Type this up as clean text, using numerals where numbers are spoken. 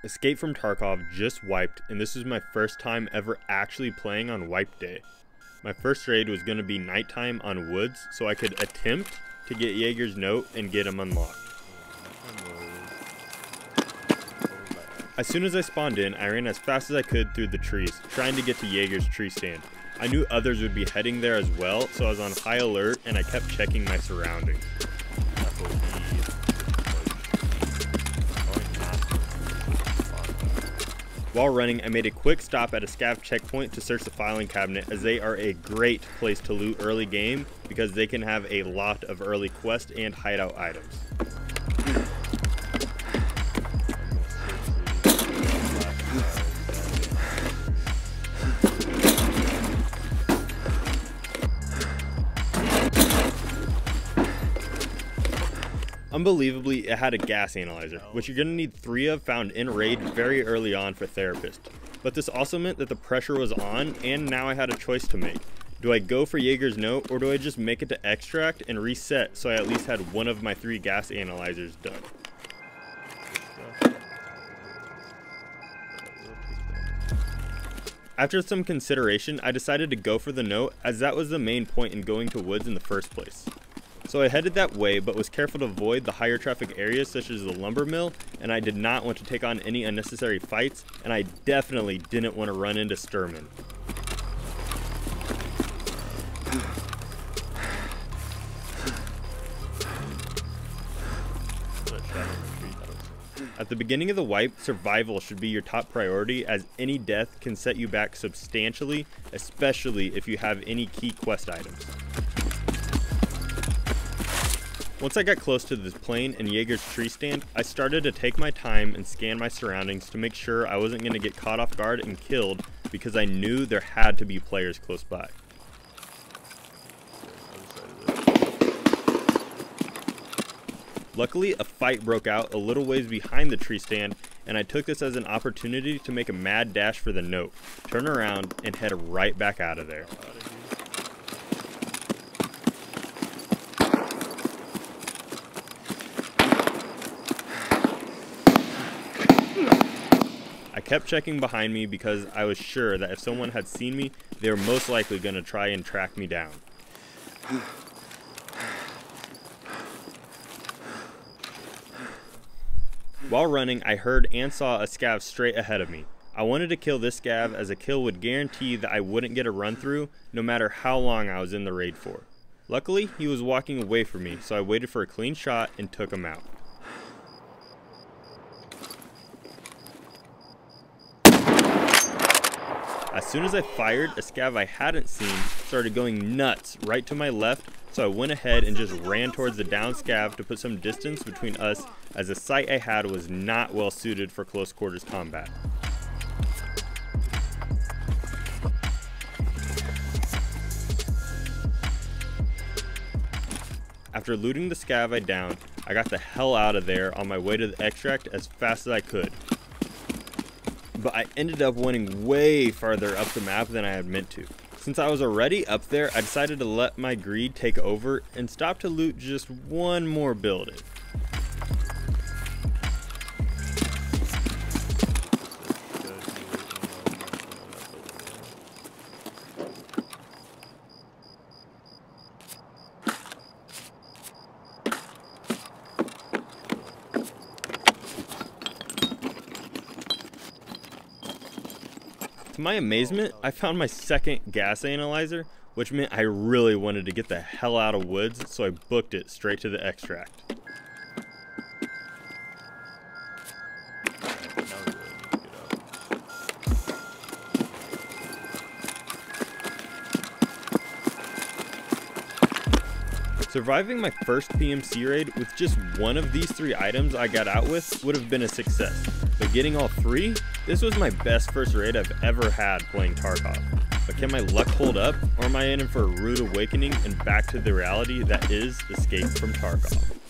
Escape from Tarkov just wiped, and this was my first time ever actually playing on wipe day. My first raid was going to be nighttime on woods, so I could attempt to get Jaeger's note and get him unlocked. As soon as I spawned in, I ran as fast as I could through the trees, trying to get to Jaeger's tree stand. I knew others would be heading there as well, so I was on high alert and I kept checking my surroundings. While running, I made a quick stop at a scav checkpoint to search the filing cabinet, as they are a great place to loot early game because they can have a lot of early quest and hideout items. Unbelievably, it had a gas analyzer, which you're going to need 3 of found in raid very early on for Therapist. But this also meant that the pressure was on, and now I had a choice to make. Do I go for Jaeger's note, or do I just make it to extract and reset so I at least had 1 of my 3 gas analyzers done? After some consideration, I decided to go for the note, as that was the main point in going to woods in the first place. So I headed that way, but was careful to avoid the higher traffic areas such as the lumber mill, and I did not want to take on any unnecessary fights, and I definitely didn't want to run into Sturman. At the beginning of the wipe, survival should be your top priority, as any death can set you back substantially, especially if you have any key quest items. Once I got close to this plane and Jaeger's tree stand, I started to take my time and scan my surroundings to make sure I wasn't going to get caught off guard and killed, because I knew there had to be players close by. Luckily, a fight broke out a little ways behind the tree stand, and I took this as an opportunity to make a mad dash for the note, turn around, and head right back out of there. I kept checking behind me because I was sure that if someone had seen me, they were most likely going to try and track me down. While running, I heard and saw a scav straight ahead of me. I wanted to kill this scav, as a kill would guarantee that I wouldn't get a run through no matter how long I was in the raid for. Luckily, he was walking away from me, so I waited for a clean shot and took him out. As soon as I fired, a scav I hadn't seen started going nuts right to my left, so I went ahead and just ran towards the down scav to put some distance between us, as the sight I had was not well suited for close quarters combat. After looting the scav I downed, I got the hell out of there on my way to the extract as fast as I could. But I ended up winning way farther up the map than I had meant to. Since I was already up there, I decided to let my greed take over and stop to loot just one more building. To my amazement, I found my second gas analyzer, which meant I really wanted to get the hell out of woods, so I booked it straight to the extract. Surviving my first PMC raid with just one of these 3 items I got out with would have been a success, but getting all 3? This was my best first raid I've ever had playing Tarkov. But can my luck hold up, or am I in for a rude awakening and back to the reality that is Escape from Tarkov?